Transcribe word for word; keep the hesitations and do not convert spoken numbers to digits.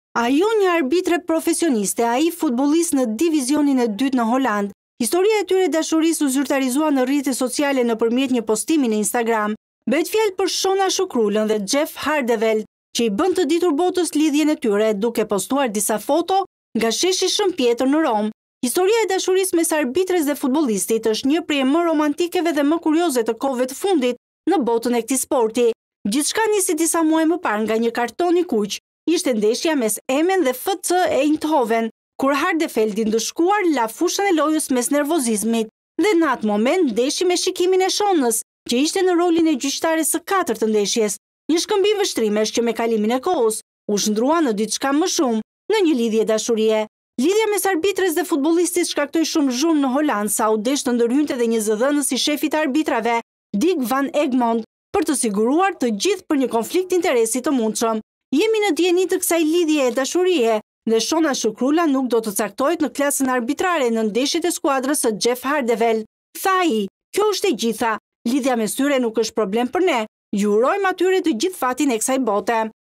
Ajo një arbitre profesioniste, ai futbollist në divizionin e dytë në Holand. Historia e tyre dashurisë u zyrtarizua në rrjetet sociale nëpërmjet një postimi në Instagram. Bëhet fjalë për Shona Shukrulën dhe Jeff Hardeveld, që i bën të ditur botës lidhjen e tyre duke postuar disa foto nga sheshi Shën Pjetër në Rom. Historia e dashurisë mes arbitres dhe futbollistit është një prej më romantikeve dhe më kurioze të kohëve të fundit në botën e këtij sporti. Gjithçka nisi disa muaj më parë nga një karton i kuq. Ishte ndeshja mes Emmen dhe F C Eindhoven, kur Hardeveldi ndëshkuar la fushën e lojës mes nervozizmit, dhe në atë moment ndeshi me shikimin e Shonës, që ishte në rolin e gjyqtares së katërt të ndeshjes. Një shkëmbim vështrimesh që me kalimin e kohës u shndrua në diçka më shumë, në një lidhje dashurie. Lidhja mes arbitres dhe futbollistit shkaktoi shumë zhurmë në Holand, sa u desh të ndërhynte edhe një zëdhënës i shefit të arbitrave, Dick van Egmond, për të siguruar të gjithë për një konflikt interesi të mundshëm. Jemi në dieni të kësaj lidhje e dashurie dhe Shona Shukrula nuk do të caktohet në klasën arbitrare në ndeshjet e skuadrës së Jeff Hardeveld. Tha ai, kjo është e gjitha, lidhja mes tyre nuk është problem për ne, ju urojmë atyre të gjithë fatin e kësaj bote.